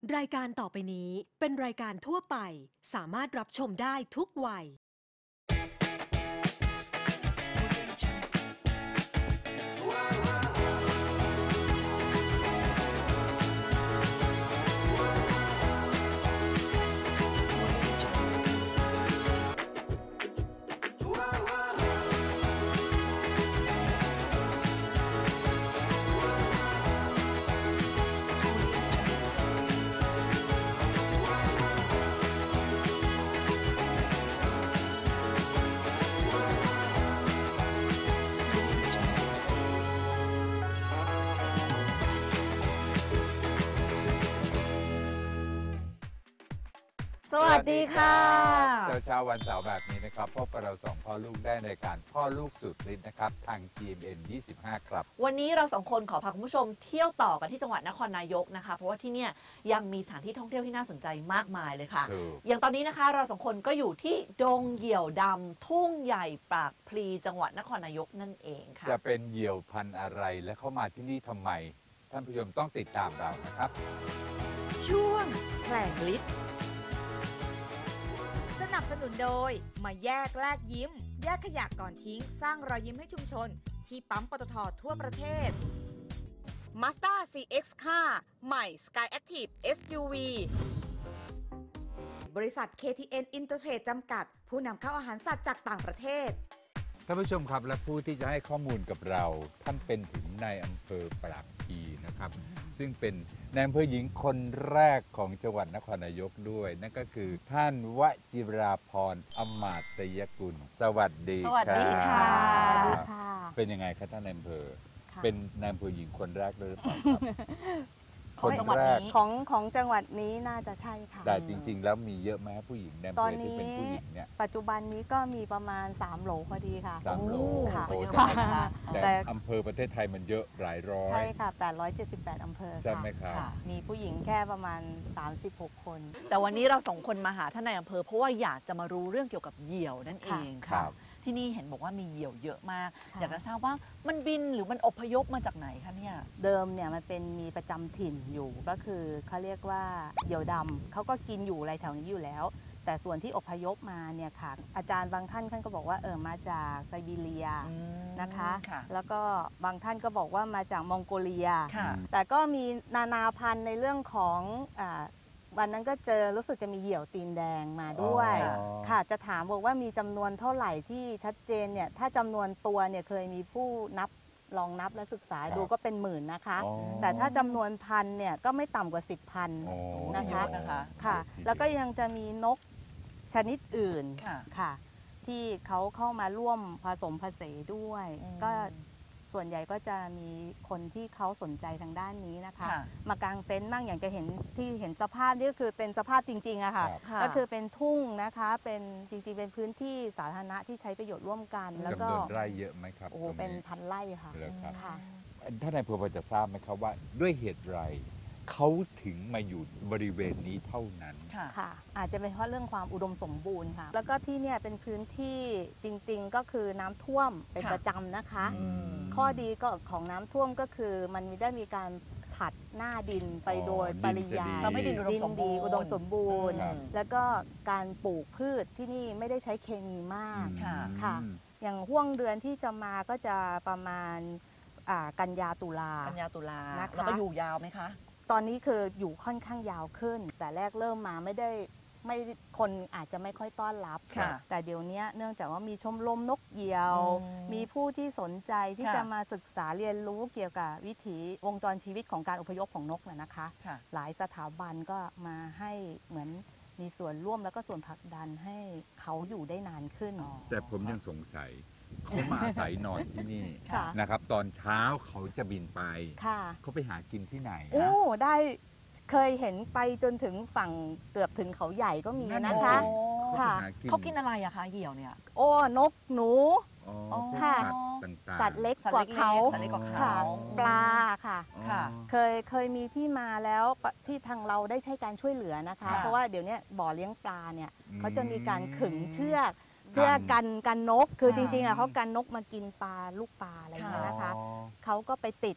รายการต่อไปนี้เป็นรายการทั่วไปสามารถรับชมได้ทุกวัยสวัสดีค่ะเช้าวันเสาร์แบบนี้นะครับพบกับเราสองพ่อลูกได้ในการพ่อลูกสุดฤทธิ์นะครับทาง GMM 25 ครับวันนี้เราสองคนขอพาคุณผู้ชมเที่ยวต่อกันที่จังหวัดนครนายกนะคะเพราะว่าที่เนี่ยยังมีสถานที่ท่องเที่ยวที่น่าสนใจมากมายเลยค่ะอย่างตอนนี้นะคะเราสองคนก็อยู่ที่ดงเหยี่ยวดำทุ่งใหญ่ปากพลีจังหวัดนครนายกนั่นเองค่ะจะเป็นเหยี่ยวพันธุ์อะไรและเข้ามาที่นี่ทำไมท่านผู้ชมต้องติดตามเรานะครับช่วงแผลงฤทธิ์สนับสนุนโดยมาแยกแลกยิ้มแยกขยะก่อนทิ้งสร้างรอยยิ้มให้ชุมชนที่ปั๊มปตท.ทั่วประเทศ Mazda CX ใหม่ Sky Active SUV บริษัท KTN Intertrade จำกัดผู้นำเข้าอาหารสัตว์จากต่างประเทศท่านผู้ชมครับและผู้ที่จะให้ข้อมูลกับเราท่านเป็นถึงนายอำเภอปากพลีนะครับซึ่งเป็นนายอำเภอหญิงคนแรกของจังหวัดนครนายกด้วยนั่นก็คือท่านวจิราพรอมาตยกุลสวัสดีสวัสดีค่ะเป็นยังไงครับท่านนายอำเภอเป็นนายอำเภอหญิงคนแรกเลยหรือเปล่าครับของจังหวัดนี้ของจังหวัดนี้น่าจะใช่ค่ะแต่จริงๆแล้วมีเยอะไหมผู้หญิงในอำเภอที่เป็นผู้หญิงเนี่ยปัจจุบันนี้ก็มีประมาณ3โหลพอดีค่ะ 3โหลค่ะแต่อำเภอประเทศไทยมันเยอะหลายร้อยใช่ค่ะ878อำเภอใช่ไหมครับมีผู้หญิงแค่ประมาณ36คนแต่วันนี้เราสองคนมาหาท่านนายอำเภอเพราะว่าอยากจะมารู้เรื่องเกี่ยวกับเหยี่ยวนั่นเองค่ะที่นี่เห็นบอกว่ามีเหยี่ยวเยอะมากอยากจะทราบว่ามันบินหรือมันอพยพมาจากไหนคะเนี่ยเดิมเนี่ยมันเป็นมีประจำถิ่นอยู่ก็คือเขาเรียกว่าเหยี่ยวดำเขาก็กินอยู่อะไรแถวนี้อยู่แล้วแต่ส่วนที่อพยพมาเนี่ยค่ะอาจารย์บางท่านก็บอกว่ามาจากไซบีเรียนะคะแล้วก็บางท่านก็บอกว่ามาจากมองโกเลียแต่ก็มีนานาพันธุ์ในเรื่องของวันนั้นก็เจอรู้สึกจะมีเหยี่ยวตีนแดงมาด้วยค่ะจะถามบอกว่ามีจำนวนเท่าไหร่ที่ชัดเจนเนี่ยถ้าจำนวนตัวเนี่ยเคยมีผู้ลองนับและศึกษาดูก็เป็นหมื่นนะคะแต่ถ้าจำนวนพันเนี่ยก็ไม่ต่ำกว่า10,000นะคะค่ะแล้วก็ยังจะมีนกชนิดอื่นค่ะที่เขาเข้ามาร่วมผสมผสานด้วยก็ส่วนใหญ่ก็จะมีคนที่เขาสนใจทางด้านนี้นะคะมากางเต็นท์นั่งอย่างจะเห็นที่เห็นสภาพนี่ก็คือเป็นสภาพจริงๆอะค่ะก็คือเป็นทุ่งนะคะเป็นจริงๆเป็นพื้นที่สาธารณะที่ใช้ประโยชน์ร่วมกันแล้วก็จำนวนไร่เยอะไหมครับโอ้เป็นพันไร่ค่ะท่านนายอำเภอพอจะทราบไหมครับว่าด้วยเหตุไรเขาถึงมาอยู่บริเวณนี้เท่านั้นค่ะอาจจะเป็นเพราะเรื่องความอุดมสมบูรณ์ค่ะแล้วก็ที่เนี่ยเป็นพื้นที่จริงๆก็คือน้ำท่วมเป็นประจำนะคะข้อดีก็ของน้ำท่วมก็คือมันได้มีการผัดหน้าดินไปโดยปริยายทำให้ดินอุดมสมบูรณ์แล้วก็การปลูกพืชที่นี่ไม่ได้ใช้เคมีมากค่ะอย่างห่วงเดือนที่จะมาก็จะประมาณกันยาตุลาแล้วก็อยู่ยาวไหมคะตอนนี้คืออยู่ค่อนข้างยาวขึ้นแต่แรกเริ่มมาไม่คนอาจจะไม่ค่อยต้อนรับแต่เดี๋ยวนี้เนื่องจากว่ามีชมรมนกเหยี่ยวมีผู้ที่สนใจที่จะมาศึกษาเรียนรู้เกี่ยวกับวิถีวงจรชีวิตของการอพยพของนกนะคะหลายสถาบันก็มาให้เหมือนมีส่วนร่วมแล้วก็ส่วนผลักดันให้เขาอยู่ได้นานขึ้นแต่ผมยังสงสัยเขามาอาศัยนอนที่นี่นะครับตอนเช้าเขาจะบินไปเขาไปหากินที่ไหนโอ้ได้เคยเห็นไปจนถึงฝั่งเกือบถึงเขาใหญ่ก็มีนะคะค่ะเขากินอะไรอะคะเหยี่ยวเนี่ยโอ้นกหนูค่ะสัตว์เล็กกว่าเขาค่ะปลาค่ะเคยมีที่มาแล้วที่ทางเราได้ใช้การช่วยเหลือนะคะเพราะว่าเดี๋ยวนี้บ่อเลี้ยงปลาเนี่ยเขาจะมีการขึงเชือกเพื่อกันนกคือจริงๆเขากันนกมากินปลาลูกปลาอะไรอย่างเงี้ยนะคะเขาก็ไปติด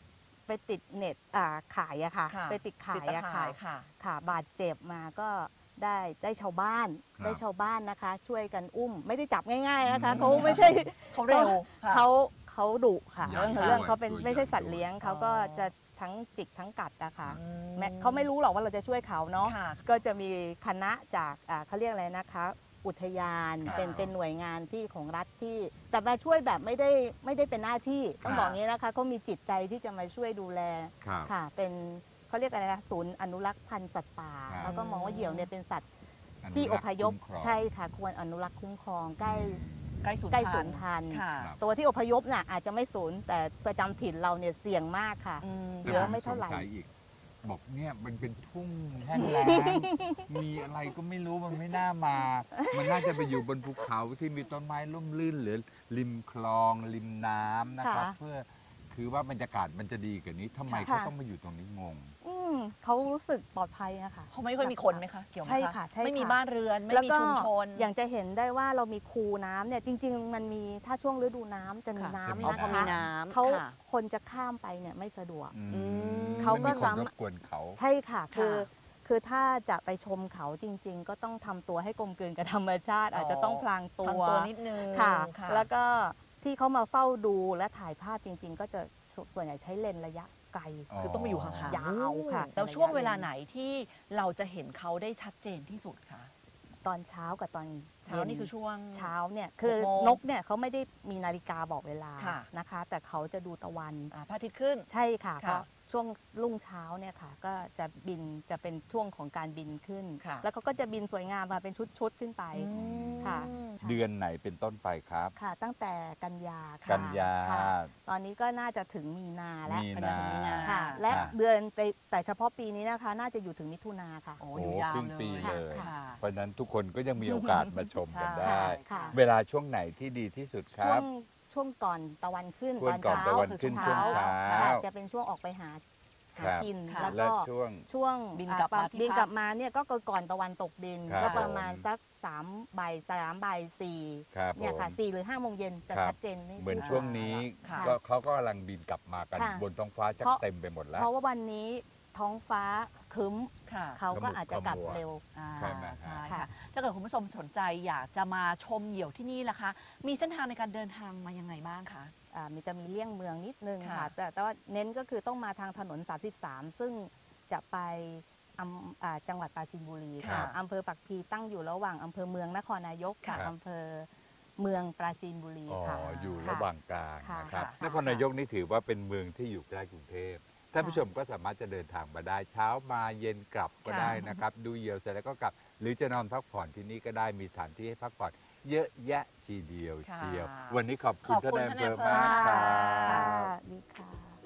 ไปติดเน็ตขายอะค่ะค่ะไปติดขายติดอะตะค่ะข่ายค่ะค่ะบาดเจ็บมาก็ได้ชาวบ้านครับได้ชาวบ้านนะคะ ช่วยกันอุ้ม ไม่ได้จับง่ายๆนะคะอืมเขาไม่ใช่เขาเร็วค่ะเขาดุค่ะใหญ่เรื่องด้วยเขาเป็นตัวใหญ่ไม่ใช่สัตว์ด้วยเลี้ยงเขาก็จะทั้งจิกทั้งกัดอะค่ะอืเขาไม่รู้หรอกว่าเราจะช่วยเขาเนาะค่ะก็จะมีคณะจากเขาเรียกอะไรนะคะ อุทยานค่ะเป็นหน่วยงานที่ของรัฐที่แต่มาช่วยแบบไม่ได้เป็นหน้าที่ต้องค่ะบอกงี้นะคะเขามีจิตใจที่จะมาช่วยดูแลครับค่ะเป็นเขาเรียกอะไรนะศูนย์อนุรักษ์พันธุ์สัตว์ป่าครับแล้วก็มองว่าเหยี่ยวเนี่ยเป็นสัตว์นุที่อรักษ์พยพคุ้มครองใช่ค่ะควรอนุรักษ์คุ้มครองใกล้ใกล้สูญใกล้พัสูนญธุ์พันธุ์ค่ะครับตัวที่อพยพน่ะอาจจะไม่สูญแต่ประจำถิ่นเราเนี่ยเสี่ยงมากค่ะอืมเยอะไม่เท่าไหร่สงสัยอีก บอกเนี่ยมันเป็นทุ่งแห้งแล้ง มีอะไรก็ไม่รู้มันไม่น่ามา มันน่าจะไปอยู่บนภูเขาที่มีต้นไม้ร่มรื่นหรือริมคลองริมน้ำนะครับค่ะเพื่อคือว่าบรรยากาศมันจะดีกว่านี้ทำไมค่ะเขาต้องมาอยู่ตรงนี้งงเขารู้สึกปลอดภัยอะค่ะเขาไม่ค่อยมีคนไหมคะ เกี่ยวไหมใช่คะค่ะใช่ไม่มีค่ะบ้านเรือน ไม่แล้วมีก็ชุมชนอย่างจะเห็นได้ว่าเรามีคูน้ำเนี่ยจริง ๆ มันมีถ้าช่วงฤดูน้ำจะมีค่ะน้ำจะมีอ๋อนะพอมีคะน้ำเขาค่ะคนจะข้ามไปเนี่ยไม่สะดวกอืมเขาก็ไม่มีคนสามารถรบกวนเขาใช่ค่ะค่ะคือถ้าจะไปชมเขาจริง ๆ ก็ต้องทำตัวให้กลมกลืนกับธรรมชาติ อาจจะต้องพลางตัทางวตัวนิดนึงค่ะค่ะแล้วก็ที่เขามาเฝ้าดูและถ่ายภาพจริง ๆ ก็จะส่วนใหญ่ใช้เลนส์ระยะไกลคือต้องมาอยู่ห่างๆยาวค่ะแล้วช่วงเวลาไหนที่เราจะเห็นเขาได้ชัดเจนที่สุดคะตอนเช้ากับตอนเช้านี่คือช่วงเช้าเนี่ยคือ 6 โมงนกเนี่ยเขาไม่ได้มีนาฬิกาบอกเวลาค่ะนะคะ แต่เขาจะดูตะวันพระอาทิตย์ขึ้นใช่ค่ะค่ะเพราะช่วงรุ่งเช้าเนี่ยค่ะ ก็จะบินจะเป็นช่วงของการบินขึ้นค่ะแล้วเขาก็จะบินสวยงามมาเป็นชุดๆขึ้นไป ค่ะเดือนไหนเป็นต้นไปครับค่ะ ตั้งแต่กันยาค่ะกันยาค่ะตอนนี้ก็น่าจะถึงมีนาแล้วมีกันยาถึงมีนาค่ะ และค่ะเดือนแต่เฉพาะปีนี้นะคะ น่าจะอยู่ถึงมิถุนาค่ะโอ้โอ้อยู่ยาวครึ่งเลยปีเลยค่ะเพราะฉะนั้นทุกคนก็ยังมีโอกาสมาชมกันได้ค่ะเวลาช่วงไหนที่ดีที่สุดคช่วรับงช่วงก่อนตะวันขึ้นช่วงก่อนตะวันขึ้นคือช่วงเช้าค่ะจะเป็นช่วงออกไปหาครับกินค่ะแล้วและก็ช่วงบินกลับมาที่บินพักกลับมาเนี่ยก็ก่อนตะวันตกดินครับก็ประมาณสัก3 บ่าย4 ครับเนี่ยค่ะผม 4 หรือ5 โมงเย็นจะครับชัดเจนนี่เหมือนช่วงนี้ค่ะก็เขาก็กำลังบินกลับมากันค่ะบนท้องฟ้าจะเพราะเต็มไปหมดแล้วเพราะว่าวันนี้ท้องฟ้าครึ้มค่ะเขาก็อาจจะกลับขมุกขมัวเร็วใช่ไหมฮะใช่ค่ะค่ะ ถ้าเกิดคุณผู้ชมสนใจอยากจะมาชมเหยี่ยวที่นี่ล่ะคะ มีเส้นทางในการเดินทางมายังไงบ้างคะจะมีเลี่ยงเมืองนิดนึงค่ะค่ะ แต่ว่าเน้นก็คือต้องมาทางถนน 33 ซึ่งจะไปจังหวัดปราจีนบุรีครัค่ะบอำเภอปักพลีตั้งอยู่ระหว่างอำเภอเมืองนครนายกกับครับอำเภอเมืองปราจีนบุรีอ๋อค่ะอยู่ค่ระหว่างกลางค่ะนะครับค่ะนครนายกนี่ถือว่าเป็นเมืองที่อยู่ใกล้กรุงเทพท่านผู้ชมก็สามารถจะเดินทางมาได้เช้ามาเย็นกลับก็ค่ะได้นะครับ ดูเหยี่ยวเสร็จแล้วก็กลับ หรือจะนอนพักผ่อนที่นี่ก็ได้มีสถานที่ให้พักผ่อนเยอะแยะทีเดียวค่ะเชียว วันนี้ขอบคุณขอบท่านคุณนายอำเภอท่านนายอำเภอมากครัค่ะบดีค่ะ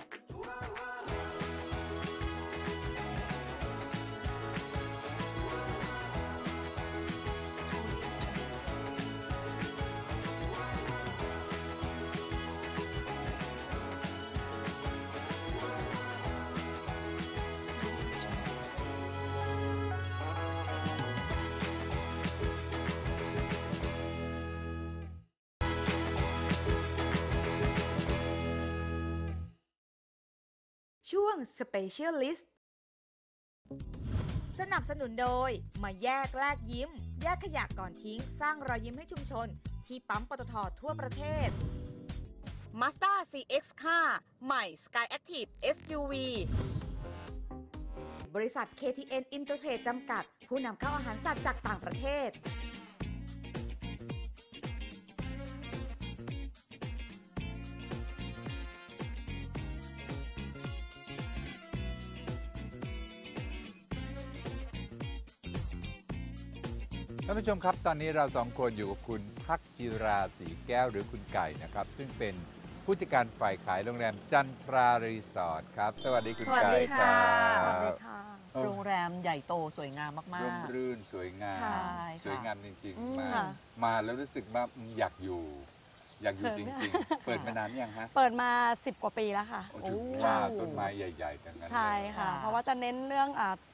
ช่วง Specialist สนับสนุนโดยมาแยกแลกยิ้ม แยกขยะก่อนทิ้ง สร้างรอยยิ้มให้ชุมชน ที่ปั๊มปตททั่วประเทศ Mazda CX-5 ใหม่ Sky Active SUV บริษัท KTN Intertrade จำกัด ผู้นำเข้าอาหารสัตว์จากต่างประเทศท่านผู้ชมครับ ตอนนี้เราสองคนอยู่กับคุณพักจิราศรีแก้วหรือคุณไก่นะครับ ซึ่งเป็นผู้จัดการฝ่ายขายโรงแรมจันทรารีสอร์ทครับ สวัสดีคุณสวัสไก่ดีคค่ะรัสวัสดีบค่ะโรงแรมใหญ่โตสวยงามมากร่มรื่นสวยงามใช่ค่ะสวยงามจริงอืมๆ มาค่ะมาแล้วรู้สึกว่าอยากอยู่ อยากอยู่เชิจญริง ๆ เปิดมานานยังฮะเปิดมา 10 กว่าปีแล้วค่ะโอ้ถึงว่าต้นไม้ใหญ่ๆทั้งนั้นเลยใช่ค่ะค่ะเพราะว่าจะเน้นเรื่อง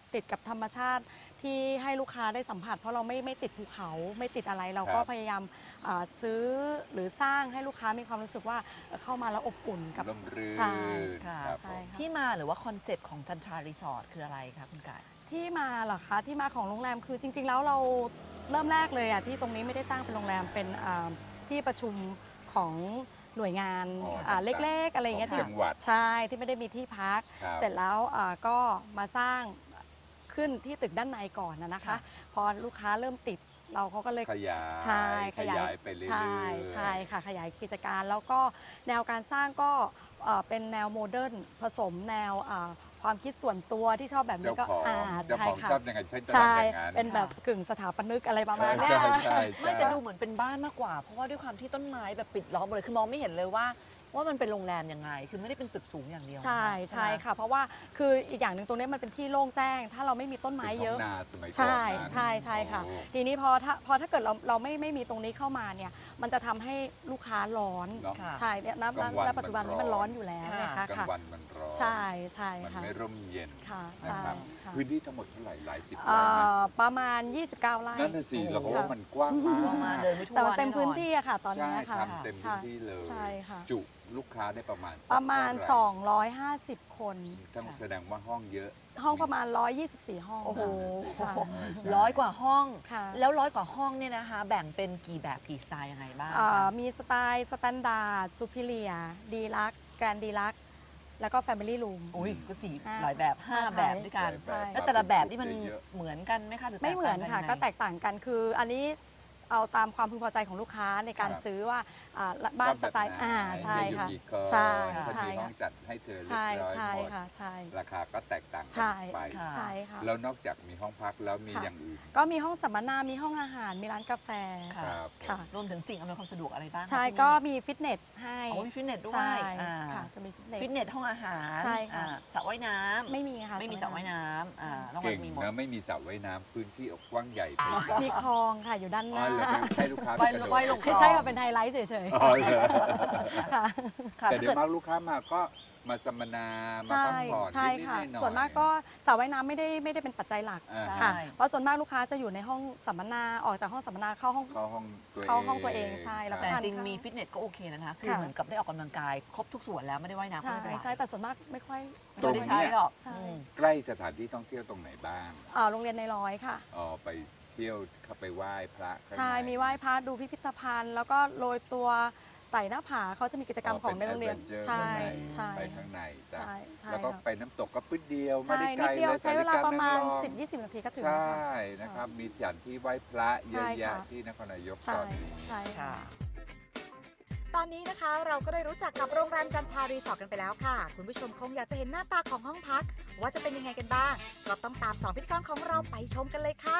ติดกับธรรมชาติที่ให้ลูกค้าได้สัมผัสเพราะเราไม่ติดภูเขาไม่ติดอะไรเราก็พยายามซื้อหรือสร้างให้ลูกค้ามีความรู้สึกว่าเข้ามาแล้วอบอุ่นกับร่มรื่นใช่ค่ะครับผมใช่ค่ะที่มาหรือว่าคอนเซปต์ของจันทรารีสอร์ทคืออะไรคะคุณไก่ที่มาเหรอคะที่มาของโรงแรมคือจริง ๆ แล้วเราเริ่มแรกเลยที่ตรงนี้ไม่ได้สร้างเป็นโรงแรมเป็นที่ประชุมของหน่วยงานต่างๆเล็กๆอะไรอย่างเงี้ยของที่จังหวัดใช่ที่ไม่ได้มีที่พักครับเสร็จแล้วก็มาสร้างขึ้นที่ตึกด้านในก่อนนะคะค่ะพอลูกค้าเริ่มติดเราเขาก็เลยขยายใช่ขยายไปเรื่อยๆใช่ค่ะขยายกิจการแล้วก็แนวการสร้างก็เป็นแนวโมเดิร์นผสมแนวความคิดส่วนตัวที่ชอบแบบนี้เจ้าก็ของเจ้าใช่ของค่ะชอบยังไงใช่จะใช่ทำอย่างนั้นเป็นแบบกึ่งสถาปนิกอะไรประมาณใช่เนี้ยใช่ไม่แต่ดูเหมือนเป็นบ้านมากกว่า เพราะว่าด้วยความที่ต้นไม้แบบปิดล้อมหมดเลยคือมองไม่เห็นเลยว่ามันเป็นโรงแรมยังไง คือไม่ได้เป็นตึกสูงอย่างเดียวใช่ไหมใช่ค่ะ เพราะว่าคืออีกอย่างหนึ่งตรงนี้มันเป็นที่โล่งแจ้ง ถ้าเราไม่มีต้นไม้เยอะเป็นท้งนาสมัยก่อนใช่นะใช่ค่ะโอ้ทีนี้พอถ้าเกิดเราไม่มีตรงนี้เข้ามาเนี่ยมันจะทำให้ลูกค้าร้อนเนาะค่ะใช่เนี่ยณกลางวันณปัจจุบันนี้มัมัน นร้ร้ออน นอยู่แล้วนะคะกลางค่ะวันมันร้อนใช่ใช่มันค่ะไม่ร่มเย็นค่ะนะใช่ครับค่ะพื้นที่ทั้งหมดเท่าไหร่หลายสิบไร่ไหมประมาณ 29 ไร่นั่นน่ะสิเราก็ว่ามันกว้างลมางมาก เดินไม่ทั่วแต่มันเต็มแอพื้นที่อะค่ะ ตอนใช่นี้ค่ะทำเต็มพื้นที่เลยใช่ค่ะจุลูกค้าได้ประมาณสักประมาณเท่ไห 250 คนต้องแสดงว่าห้องเยอะห้องประมาณ 124 ห้องโอ้โหค่ะ 100 กว่าห้องค่ะแล้ว100 กว่าห้องเนี่ยนะคะ แบ่งเป็นกี่แบบกี่สไตล์ยังไงบ้างคะมีสไตล์สแตนดาร์ดซูพิเลียดีลักแกรนดีลักแล้วก็แฟมิลี่รูมอุ้ยก็สี่ห้าหลายแบบ 5 แบบด้วยกันใช่แล้วแต่ละแบบนี่มันเยอะเหมือนกันไหมคะหรือไม่เหมือนแตค่ะต่างก็ยังไงแตกต่างกันคืออันนี้เอาตามความพึงพอใจของลูกค้าในการครับซื้อว่าบ้านสไตล์ชอบแบบไหนใช่ค่ะจอยู่กี่คนใช่ถ้าใช่มีห้อค่ะงจัดให้เธอเรียใช่บร้อยใช่หมดค่ะใช่ราคาก็แตกต่างกัใช่นไปค่ะใช่ค่ะแล้วนอกจากมีห้องพักแล้วมีค่ะอย่างอื่นก็มีห้องสัมมนา มีห้องอาหาร มีร้านกาแฟค่ะครับค่ะรวมถึงสิ่งอำนวยความสะดวกอะไรบ้างคะใช่ที่นี่ก็มีฟิตเนสให้อ๋อมีฟิตเนสด้วใช่ยอ่าค่ะจะมีฟิตเนสฟิตเนสห้องอาหารใช่ค่ะสระว่ายน้ำไม่มีค่ะไม่มีสระว่ายน้ำรางวัเก่ลงมีหมดนะไม่มีสระว่ายน้ำพื้นที่กว้างใหญ่ไปมีคลองค่ะอยู่ด้านหอ๋อน้าเหรอให้ลูกค้าว่ายไปกระโดดว่ายลงไม่ใช่ว่าเป็นไฮไลท์เฉยอ๋อเหรอๆค่ะค่ะแต่ถ้าเดี๋ยเกิวดมากลูกค้ามาก็มาสัมมนามาใช่พักผ่อนใช่นิดๆค่ะหน่อยๆส่วนมากก็สระว่ายน้ำไม่ได้เป็นปัจจัยหลักอ่าใช่ค่ะเพราะส่วนมากลูกค้าจะอยู่ในห้องสัมมนาออกจากห้องสัมมนาเข้าห้องเข้าห้องตัวเองเข้าห้องตัวเองใช่แล้วก็แต่ทานจริงข้าวมีฟิตเนสก็โอเคนะคะคือค่ะเหมือนกับได้ออกกำลังกายครบทุกส่วนแล้วไม่ได้ว่ายน้ำก็ใช่ไม่เป็นไรใช่แต่ส่วนมากไม่ค่อยตรงไม่ได้นี้ใช้หรอกใช่อืมใกล้สถานที่ท่องเที่ยวตรงไหนบ้างโรงเรียนในร้อยค่ะอ๋อไปเที่ยวเข้าไปไหว้พระข้างใช่ในมีไหว้พระดูพิพิธภัณฑ์ แล้วก็โรยตัวไต่หน้าผาเขาจะมีกิจกรรมของในโรงเรียนป็ใช่ adventure ใช่ไปข้างในจ้ะใช่ใช่แล้วก็ค่ะไปน้ำตกก็ปึ๊ดเดียวไม่ใช่ได้ไกลนิดเดียวเลยใช้เวลาประมาณสถนการณ์ 10-20 นาทีก็ถึงใชแล้ว่ค่ะนะครับ มีสถานที่ไหว้พระเยอะใช่แยะค่ะที่นครนายกตใช่อนนี้ใช่ค่ะค่ะตอนนี้นะคะเราก็ได้รู้จักกับโรงแรมจันทรารีสอร์ทกันไปแล้วค่ะ คุณผู้ชมคงอยากจะเห็นหน้าตาของห้องพัก ว่าจะเป็นยังไงกันบ้าง ก็ต้องตาม2พิธีกรของเราไปชมกันเลยค่ะ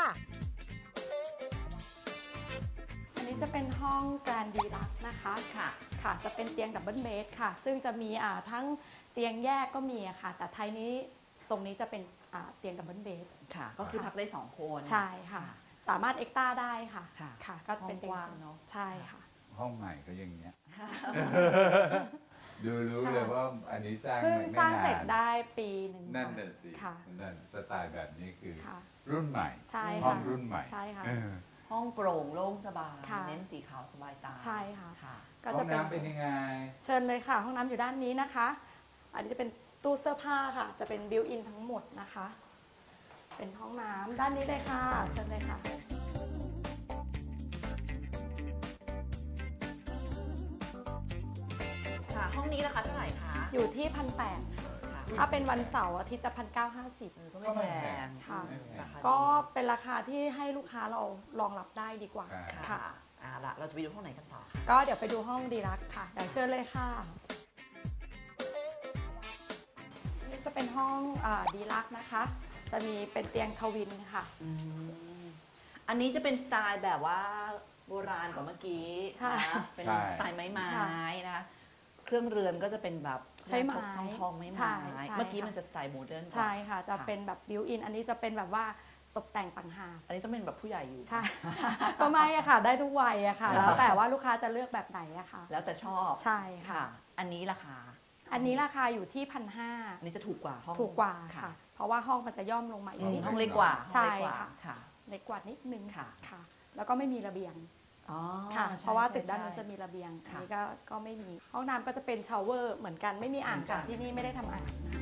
อันนี้จะเป็นห้องแกรนดีลักซ์นะคะค่ะค่ะ จะเป็นเตียงดับเบิลเบดค่ะ ซึ่งจะมีทั้งเตียงแยกก็มีอะค่ะ แต่ไทยนี้ตรงนี้จะเป็นเตียงดับเบิลเบดค่ะ ก็คือพักได้2 คนใช่ค่ะ สามารถเอ็กต้าได้ค่ะค่ะค่ะ ก็เป็นห้องกว้างเนอะใช่ค่ะห้องใหม่ก็อย่างเงี้ย ดูรู้เลยว่าอันนี้สร้างเพิ่งไม่สร้างนานเสร็จได้ปีหนึ่งนั่นน่ะสิค่ะนั่นสไตล์แบบนี้คือค่ะรุ่นใหม่ใช่ห้อค่ะงรุ่นใหม่ใช่ค่ะเออห้องโปร่งโล่งสบายค่ะเน้นสีขาวสบายตาใช่ค่ะค่ะก็ห้อจะงเป็นน้ำเป็นยังไงเชิญเลยค่ะ ห้องน้ำอยู่ด้านนี้นะคะ อันนี้จะเป็นตู้เสื้อผ้าค่ะ จะเป็นบิวอินทั้งหมดนะคะ เป็นห้องน้ำด้านนี้เลยค่ะ เชิญเลยค่ะค่ะ ห้องนี้ราคาเท่าไหร่คะอยู่ที่1,800 ค่ะถ้าเป็นวันเสาร์อาทิตย์จะ1,950 ก็ไม่แพงค่ะราคาดีก็เป็นราคาที่ให้ลูกค้าเรารองรับได้ดีกว่าค่ะค่ะเอาละเราจะไปดูห้องไหนกันต่อคะก็เดี๋ยวไปดูห้องดีลักซ์ค่ะ เดี๋ยวเชิญเลยค่ะ นี่จะเป็นห้องดีลักซ์นะคะ จะมีเป็นเตียงทวินค่ะอืมอันนี้จะเป็นสไตล์แบบว่าโบราณกว่าเมื่อกี้ใช่นะเป็นใช่สไตล์ไม้ค่ะๆนะคะเครื่องเรือนก็จะเป็นแบบใช้ไม้ทองๆไม้ใช่ใช่เมื่อกี้ค่ะมันจะสไตล์โมเดิร์นกว่าใช่ค่ะ จะเป็นแบบบิวอิน อันนี้จะเป็นแบบว่าตกแต่งต่างหากอันนี้ต้องเป็นแบบผู้ใหญ่อยู่ใช่ ก็ไม่อะค่ะ ได้ทุกวัยอะค่ะ แล้วแต่ว่าลูกค้าจะเลือกแบบไหนอะค่ะแล้วแต่ชอบใช่ค่ะอันนี้ราคาอันนี้ราคาอยู่ที่ 1,500 อันนี้จะถูกกว่าห้องถูกกว่าค่ะ เพราะว่าห้องมันจะย่อมลงมาอีกนิดห้องนึเล็งกกว่าใช่ห้องเล็กกว่าค่ะค่ะเล็กกว่านิดนึงค่ะค่ะ แล้วก็ไม่มีระเบียงอ๋อค่ะใช่เพราะว่าใช่ตึกด้านนู้นใช่จะมีระเบียง อันค่ะนี้ก็ไม่มี ห้องน้ำก็จะเป็นชาวเวอร์เหมือนกัน ไม่มีอ่างค่ะ ที่นี่ไม่ได้ทำอ่างนะคะ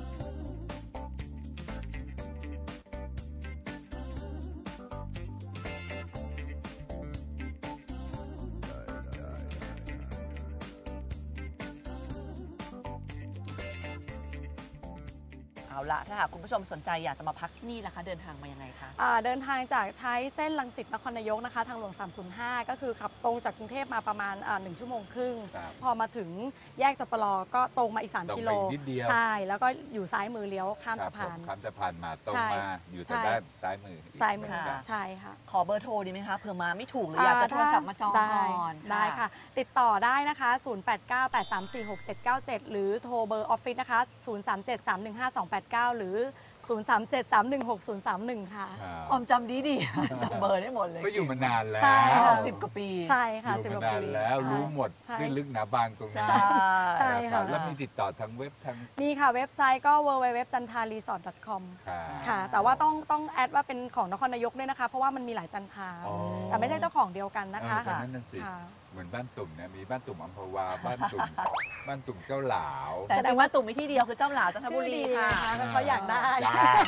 เอาละถ้าหากคุณผู้ชมสนใจอยากจะมาพักที่นี่ล่ะคะเดินทางมายังไงคะเดินทางจากใช้เส้นรังสิตนครนายกนะคะ ทางหลวง 305 ก็คือขับตรงจากกรุงเทพมาประมาณ1 ชั่วโมงครึ่งครับพอมาถึงแยกจปรก็ตรงมาอีกตรง 3 ไปกิโลนิดเดียวใช่ แล้วก็อยู่ซ้ายมือเลี้ยวข้ามครัสะบพานผมข้ามสะพานมาตรงใช่มาอยู่ใช่ทางด้านซ้ายมือซ้ายมือค่ะใช่ค่ะขอเบอร์โทรดีไหมคะเผื่อมาไม่ถูกหรืออยากจะโทรศัพท์มาจองก่อนได้ค่ะ ติดต่อได้นะคะ 0898346797 หรือโทรเบอร์ออฟฟิศนะคะ 0373152289 หรือ 0373166031 ค่ะครับออมจำดีๆ จำเบอร์ได้หมดเลยก็อยู่มานานแล้วใช่ค่ะ 10 กว่าปีใช่ค่ะอยู่ 10 มากว่านาปีนแล้วใช่รู้หมดใช่ขึ้นลึกหนาบางตรงใช่นี้ใช่นะคค่ะรับแล้วมีติดต่อทางเว็บทางมีค่ะ เว็บไซต์ก็ www.jantaresort.com ครับค่ะ แต่ว่าต้องแอดว่าเป็นของนครนายกด้วยนะคะ เพราะว่ามันมีหลายจันทราอ๋อแต่ไม่ใช่เจ้าของเดียวกันนะคะเออนั่นน่ะสิค่ะเหมือนบ้านตุ่มเนี่ยมีบ้านตุ่มอัมพวาบ้านตุ่ม บ้านตุ่มเจ้าหลาวแต่จริงๆว่าตุ่มมีที่เดียวคือเจ้าหลาวจันทบุรีชื่อดีค่ะนะคะเขาอยากได้จ้า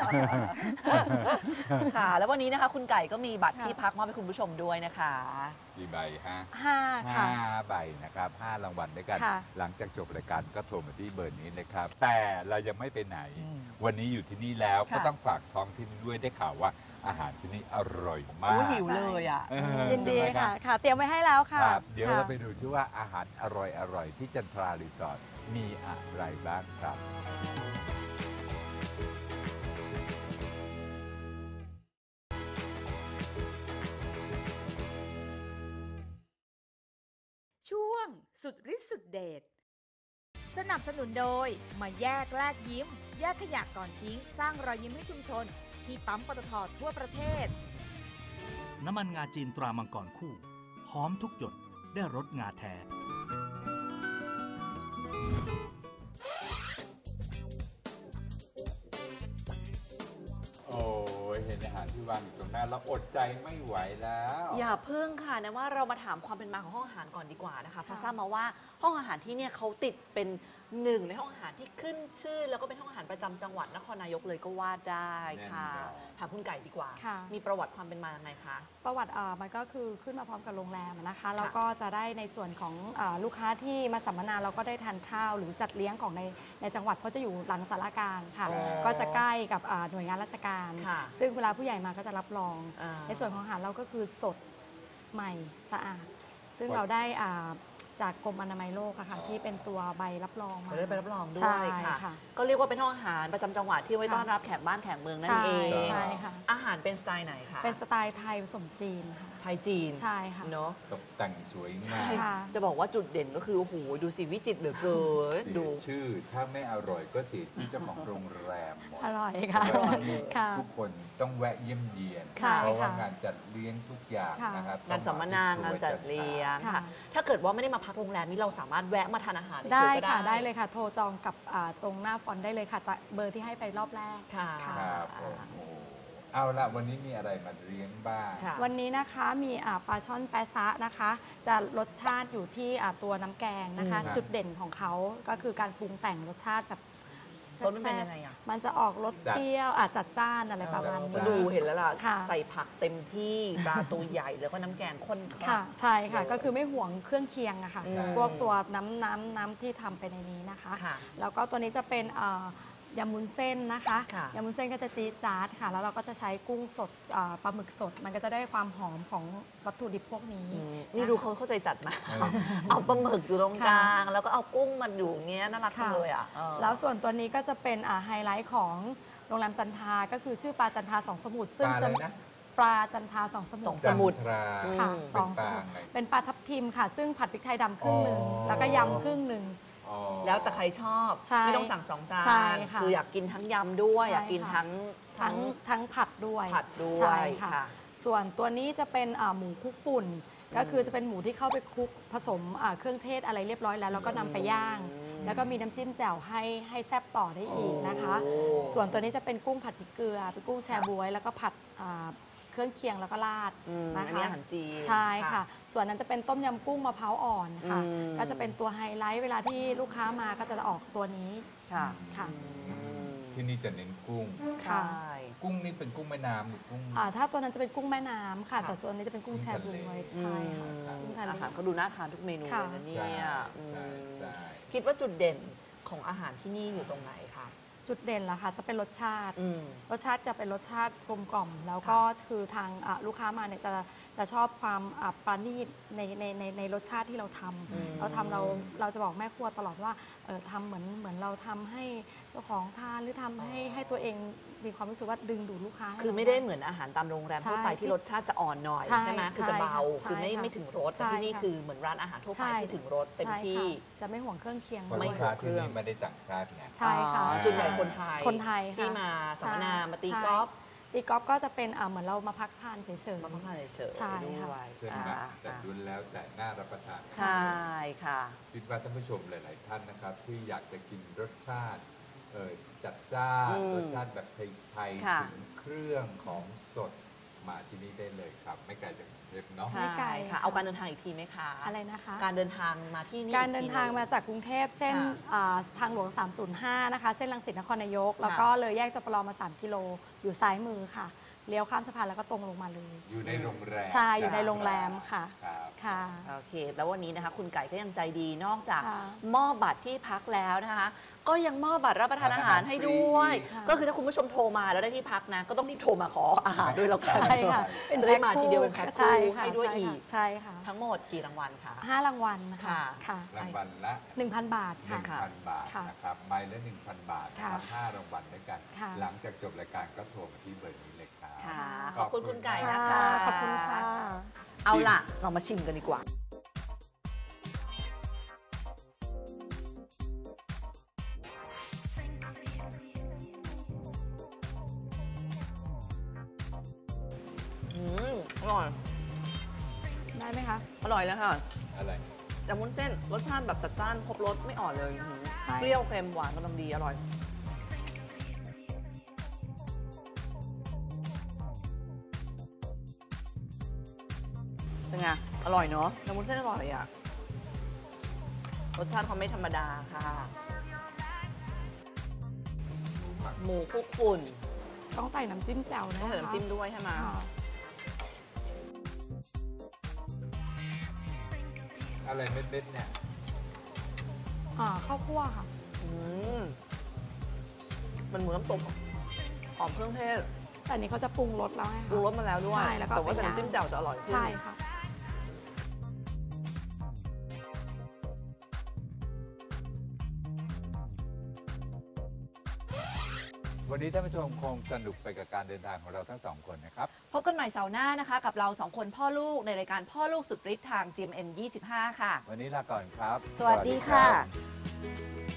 ค่ะ แล้ววันนี้นะคะคุณไก่ก็มีบัตรค่ะที่พักมอบให้คุณผู้ชมด้วยนะคะกี่ใบฮะ 5 ค่ะ 5 ใบนะครับ5 รางวัลด้วยกันค่ะหลังจากจบรายการก็โทรมาที่เบอร์นี้นะครับ แต่เรายังไม่ไปไหน วันนี้อยู่ที่นี่แล้วค่ะก็ต้องฝากท้องที่นี่ด้วยได้ข่าวว่าอาหารที่นี่อร่อยมากอู้หิวเลยอ่ะเออยินดีใช่ไหมรับค่ะ เตรียมไว้ให้แล้วค่ะครับเดี๋ยวค่ะเราไปดูที่ว่าอาหารอร่อยๆที่จันทรารีสอร์ทมีอะไรบ้างครับช่วงสุดฤทธิ์สุดเดชสนับสนุนโดยมาแยกแลกยิ้ม แยกขยะก่อนทิ้ง สร้างรอยยิ้มให้ชุมชน ที่ปั๊มปตททั่วประเทศน้ำมันงาจีนตรามังกรคู่ หอมทุกหยดได้รสงาแท้โอ้ยเห็นอาหารที่วางอยู่ตรงหน้าแล้วอดใจไม่ไหวแล้วอย่าเพิ่งค่ะนะว่าเรามาถามความเป็นมาของห้องอาหารก่อนดีกว่านะคะเพราะทราบมาว่าห้องอาหารที่เนี่ยเขาติดเป็นหนึ่งในห้องอาหารที่ขึ้นชื่อ แล้วก็เป็นห้องอาหารประจำจังหวัดนครนายกเลยก็ว่าได้ค่ะแน่นอนถามคุณไก่ดีกว่าค่ะมีประวัติความเป็นมายังไงคะประวัติมันก็คือขึ้นมาพร้อมกับโรงแรมนะคะแล้วก็จะได้ในส่วนของลูกค้าที่มาสัมมนาเราก็ได้ทานข้าวหรือจัดเลี้ยงของในจังหวัดเพราะจะอยู่หลังสารกลางค่ะอ๋อก็จะใกล้กับหน่วยงานราชการค่ะซึ่งเวลาผู้ใหญ่มาก็จะรับรองอ่าในส่วนของอาหารเราก็คือสดใหม่สะอาด ซึ่งครับเราได้จากกรมอนามัยโลกอะค่ะที่เป็นตัวใบรับรองมาเราได้ไปรับรองด้ใช่วยค่ะค่ะก็เรียกว่าเป็นห้องอาหารประจำจังหวัดที่ไว้ค่ะต้อนรับแขกบ้านแขกเมืองนั่นใช่เองใช่ค่ะอาหารเป็นสไตล์ไหนคะเป็นสไตล์ไทยผสมจีนค่ะไทยจีนใช่ค่ะเนาะตกแต่งสวยงาใช่มค่ะจะบอกว่าจุดเด่นก็คือโอ้โหดูสิวิจิตรเหลือเกินเสีดูยชื่อถ้าไม่อร่อยก็เสียชื่อเจ้าของโรงแรมหมดอร่อยค่ะแล้วที่นี่ค่ะทุกคนต้องแวะเยี่ยมเยียนค่ะเพราะว่าค่ะงานจัดเลี้ยงทุกอย่างค่ะนะครับงานสัมมนางานจัดเลี้ยงค่ะค่ะ ถ้าเกิดว่าไม่ได้มาพักโรงแรมนี่เราสามารถแวะมาทานอาหารได้เฉยๆก็ค่ะได้เลยค่ะ โทรจองกับตรงหน้าฟอนต์ได้เลยค่ะเบอร์ที่ให้ไปรอบแรกค่ะครับผมโอ้เอาละวันนี้มีอะไรมาเลี้ยงบ้างค่ะวันนี้นะคะมีปลาช่อนแปะซะนะคะ จะรสชาติอยู่ที่ตัวน้ำแกงนะคะอืมจุดเด่นของเขาก็คือการปรุงแต่งรสชาติแบบรสมันเป็นยังไงอ่ะมันจะออกรสเปรี้ยวจัดจ้านอะไรประมาณจันี้ดจ้านดูเห็นแล้วล่ะค่ะใส่ผักเต็มที่ปลาตัวใหญ่แล้วก็น้ำแกงข้นคลัค่ะกใช่ค่ะก็คือไม่ห่วงเครื่องเคียงอะค่ะอืมพวกตัวน้ำที่ทำไปในนี้นะคะค่ะแล้วก็ตัวนี้จะเป็นยำมุนเส้นนะคะค่ะยำมุนเส้นก็จะจี๊ดจ๊าดค่ะ แล้วเราก็จะใช้กุ้งสดปลาหมึกสด มันก็จะได้ความหอมของวัตถุดิบพวกนี้นี่ดูเขาเข้าใจจัดมาเออเอาปลาหมึกอยู่ตรงกลางค่ะแล้วก็เอากุ้งมาอยู่อย่างเงี้ยน่ารักจังค่ะเลยอ่ะเออแล้วส่วนตัวนี้ก็จะเป็นไฮไลท์ของโรงแรมจันทราก็คือชื่อปลาจันทราสองสมุทรปซึ่งลาอะไรจะนะปลาจันทราสองสมุทสองรสมุทรจันทราค่ะอืมสองสมุทรเป็นปลาไงเป็นปลาทับทิมค่ะ ซึ่งผัดพริกไทยดำครึ่งหนึ่งอ๋อแล้วก็ยำครึ่งหนึ่งอ๋อแล้วแต่ใครชอบใช่ไม่ต้องสั่งสองจาใช่นค่ะคืออยากกินทั้งยำด้วยใช่อยากกินค่ะ ทั้งผัดด้วยผัดด้วใช่ยค่ะค่ะส่วนตัวนี้จะเป็นหมูคลุกฝุ่น ก็คือจะเป็นหมูที่เข้าไปคลุกผสมเครื่องเทศอะไรเรียบร้อยแล้วแล้วก็นำไปย่างแล้วก็มีน้ำจิ้มแจ่วให้แซ่บต่อได้อีกนะคะ ส่วนตัวนี้จะเป็นกุ้งผัดพริกเกลือเป็นกุ้งแชบ๊วยแล้วก็ผัดเครื่องเคียงแล้วก็ราดนะคะอันนี้อาหารจีนใช่ค่ะส่วนนั้นจะเป็นต้มยำกุ้งมะพร้าวอ่อนค่ะก็จะเป็นตัวไฮไลท์เวลาที่ลูกค้ามาก็จะออกตัวนี้ค่ะที่นี่จะเน้นกุ้งใช่กุ้งนี่เป็นกุ้งแม่น้ำหรือกุ้งถ้าตัวนั้นจะเป็นกุ้งแม่น้ำค่ะแต่ส่วนนี้จะเป็นกุ้งแชบ๊วยใช่ค่ะกุ้งทะเลอาหารเขาดูน่าทานทุกเมนูเลยนะเนี่ยคิดว่าจุดเด่นของอาหารที่นี่อยู่ตรงไหนคะจุดเด่นล่ะค่ะจะเป็นรสชาติจะเป็นรสชาติกลมกล่อมแล้วก็คือทางลูกค้ามาเนี่ยจะชอบความปราณีตในรสชาติที่เราทำเราจะบอกแม่ครัวตลอดว่าทำเหมือนเราทำให้เจ้าของทานหรือทำให้ตัวเองมีความรู้สึกว่าดึงดูดลูกค้าคือไม่ได้เหมือนอาหารตามโรงแรมทั่วไปที่รสชาติจะอ่อนหน่อยใช่ไหมคือจะเบาคือไม่ถึงรสแต่ที่นี่คือเหมือนร้านอาหารทั่วไปที่ถึงรสเต็มที่จะไม่ห่วงเครื่องเคียงไม่ห่วงเครื่องไม่ได้ต่างชาติไงใช่ค่ะส่วนใหญ่คนไทยที่มาสัมมนามาตีกอล์ฟก็จะเป็นเหมือนเรามาพักทานเฉยๆมาพักทานเฉยๆใช่ค่ะใช่ไหมแต่ดุนแล้วแต่น่ารับประทานใช่ค่ะคิดว่าท่านผู้ชมหลายๆท่านนะครับที่อยากจะกินรสชาติจัดจ้านรสชาติแบบไทยๆถึงเครื่องของสดมาที่นี่ได้เลยครับไม่ไกลจากกรุงเทพเนาะใช่ค่ะเอาการเดินทางอีกทีไหมคะอะไรนะคะการเดินทางมาที่นี่การเดินทางมาจากกรุงเทพเส้นทางหลวง305นะคะเส้นรังสิตนครนายกแล้วก็เลยแยกจปรมา3 กิโลอยู่ซ้ายมือค่ะเลี้ยวข้ามสะพานแล้วก็ตรงลงมาเลยอยู่ในโรงแรมใช่อยู่ในโรงแรมค่ะค่ะโอเคแล้ววันนี้นะคะคุณไก่ก็ยังใจดีนอกจากมอบบัตรที่พักแล้วนะคะก็ยังมอบบัตรรับประทานอาหารให้ด้วยก็คือถ้าคุณผู้ชมโทรมาแล้วได้ที่พักนะก็ต้องรีบโทรมาขออาหารด้วยแล้วกันใช่ค่ะจะได้มาทีเดียวเป็นแพ็คคู่ให้ด้วยอีกใช่ค่ะทั้งหมดกี่รางวัลคะ 5 รางวัลค่ะรางวัลละ 1,000 บาทค่ะ 1,000 บาทนะครับใบละ 1,000 บาทนะครับ5 รางวัลด้วยกันหลังจากจบรายการก็โทรมาที่เบอร์นี้เลยครับขอบคุณคุณไก่นะคะขอบคุณค่ะเอาล่ะเรามาชิมกันดีกว่าอร่อยได้ไหมคะอร่อยแล้วค่ะอะไรแต่วุ้นเส้นรสชาติแบบจัดจ้านครบรสไม่อ่อนเลยเปรี้ยวเค็มหวานกำลังดีอร่อยเป็นไงอร่อยเนาะแต่วุ้นเส้นอร่อยอ่ะรสชาติเขาไม่ธรรมดาค่ะหมูคลุกฝุ่นต้องใส่น้ำจิ้มแจ่วนะต้องใส่น้ำจิ้มด้วยใช่ไหมอะไรเม็ดๆเนี่ยข้าวคั่วค่ะมันเหมือนน้ำตกหอมเครื่องเทศแต่นี้เขาจะปรุงรสแล้วไงปรุงรสมาแล้วด้วยแต่ว่าน้ำจิ้มแจ่วจะอร่อยจริงใช่ค่ะวันนี้ท่านผู้ชมคงสนุกไปกับการเดินทางของเราทั้ง2 คนนะครับพบกันใหม่เสาร์หน้านะคะกับเรา2 คนพ่อลูกในรายการพ่อลูกสุดฤทธิ์ทาง GMM 25ค่ะวันนี้ลาก่อนครับสวัสดีค่ะ